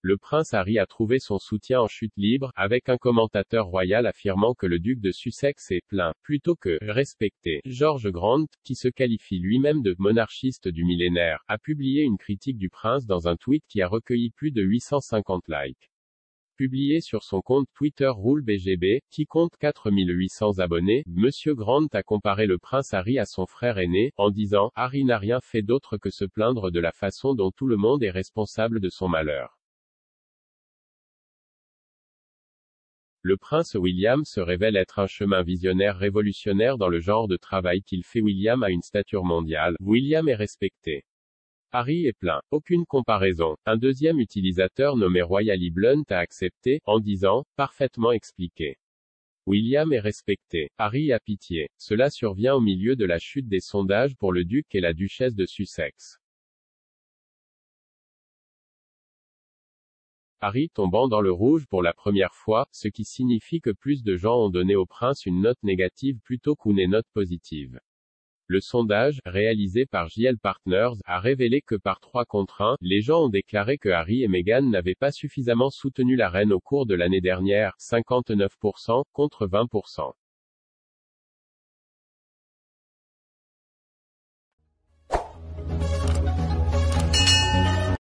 Le prince Harry a trouvé son soutien en chute libre, avec un commentateur royal affirmant que le duc de Sussex est plein, plutôt que respecté. George Grant, qui se qualifie lui-même de monarchiste du millénaire, a publié une critique du prince dans un tweet qui a recueilli plus de 850 likes. Publié sur son compte Twitter RuleBGB, qui compte 4800 abonnés, Monsieur Grant a comparé le prince Harry à son frère aîné, en disant « Harry n'a rien fait d'autre que se plaindre de la façon dont tout le monde est responsable de son malheur ». Le prince William se révèle être un chemin visionnaire révolutionnaire dans le genre de travail qu'il fait. William a une stature mondiale, William est respecté. Harry est plein. Aucune comparaison. Un deuxième utilisateur nommé Royally Blunt a accepté, en disant « Parfaitement expliqué. William est respecté. Harry a pitié. Cela survient au milieu de la chute des sondages pour le duc et la duchesse de Sussex. Harry tombant dans le rouge pour la première fois, ce qui signifie que plus de gens ont donné au prince une note négative plutôt qu'une note positive. Le sondage, réalisé par JL Partners, a révélé que par 3 contre 1, les gens ont déclaré que Harry et Meghan n'avaient pas suffisamment soutenu la reine au cours de l'année dernière, 59% contre 20%.